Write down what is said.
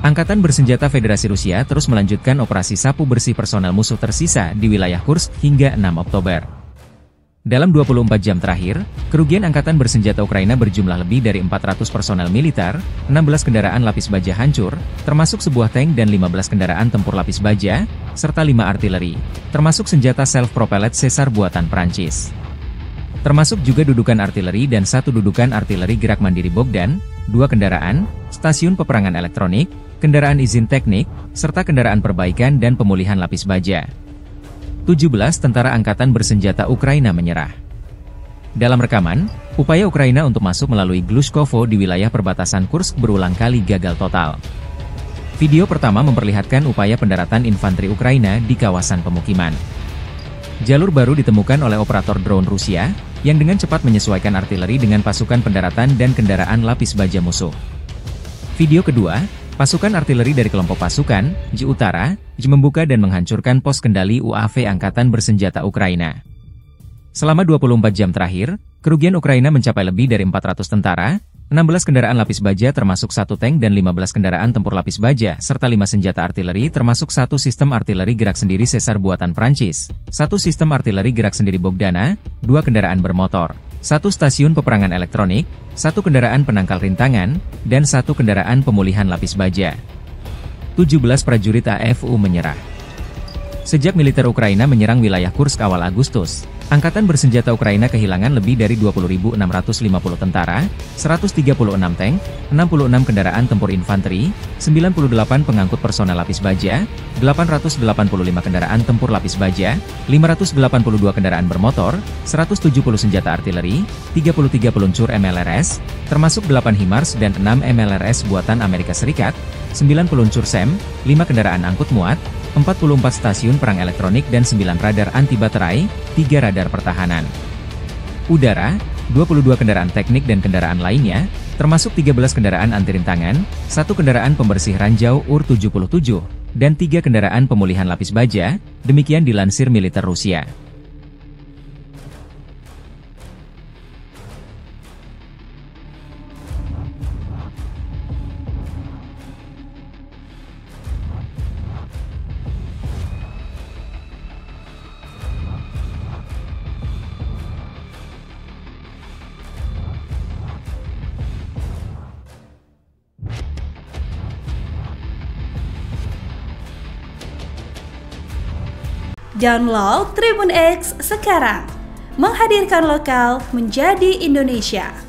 Angkatan Bersenjata Federasi Rusia terus melanjutkan operasi sapu bersih personel musuh tersisa di wilayah Kursk hingga 6 Oktober. Dalam 24 jam terakhir, kerugian Angkatan Bersenjata Ukraina berjumlah lebih dari 400 personel militer, 16 kendaraan lapis baja hancur, termasuk sebuah tank dan 15 kendaraan tempur lapis baja, serta 5 artileri, termasuk senjata self-propelled Caesar buatan Prancis. Termasuk juga dudukan artileri dan 1 dudukan artileri gerak mandiri Bogdan, 2 kendaraan, stasiun peperangan elektronik, kendaraan izin teknik, serta kendaraan perbaikan dan pemulihan lapis baja. 17 tentara Angkatan Bersenjata Ukraina menyerah. Dalam rekaman, upaya Ukraina untuk masuk melalui Glushkovo di wilayah perbatasan Kursk berulang kali gagal total. Video pertama memperlihatkan upaya pendaratan infanteri Ukraina di kawasan pemukiman. Jalur baru ditemukan oleh operator drone Rusia, yang dengan cepat menyesuaikan artileri dengan pasukan pendaratan dan kendaraan lapis baja musuh. Video kedua, pasukan artileri dari kelompok pasukan J Utara, membuka dan menghancurkan pos kendali UAV Angkatan Bersenjata Ukraina. Selama 24 jam terakhir, kerugian Ukraina mencapai lebih dari 400 tentara, 16 kendaraan lapis baja termasuk 1 tank dan 15 kendaraan tempur lapis baja, serta 5 senjata artileri termasuk 1 sistem artileri gerak sendiri Caesar buatan Prancis, 1 sistem artileri gerak sendiri Bogdana, 2 kendaraan bermotor, 1 stasiun peperangan elektronik, 1 kendaraan penangkal rintangan, dan 1 kendaraan pemulihan lapis baja. 17 prajurit AFU menyerah. Sejak militer Ukraina menyerang wilayah Kursk awal Agustus, Angkatan Bersenjata Ukraina kehilangan lebih dari 20.650 tentara, 136 tank, 66 kendaraan tempur infanteri, 98 pengangkut personel lapis baja, 885 kendaraan tempur lapis baja, 582 kendaraan bermotor, 170 senjata artileri, 33 peluncur MLRS, termasuk 8 HIMARS dan 6 MLRS buatan Amerika Serikat, 9 peluncur SAM, 5 kendaraan angkut muat, 44 stasiun perang elektronik dan 9 radar anti baterai, 3 radar pertahanan udara, 22 kendaraan teknik dan kendaraan lainnya, termasuk 13 kendaraan anti rintangan, 1 kendaraan pembersih ranjau UR-77, dan 3 kendaraan pemulihan lapis baja, demikian dilansir militer Rusia. Download Tribun X sekarang, menghadirkan lokal menjadi Indonesia.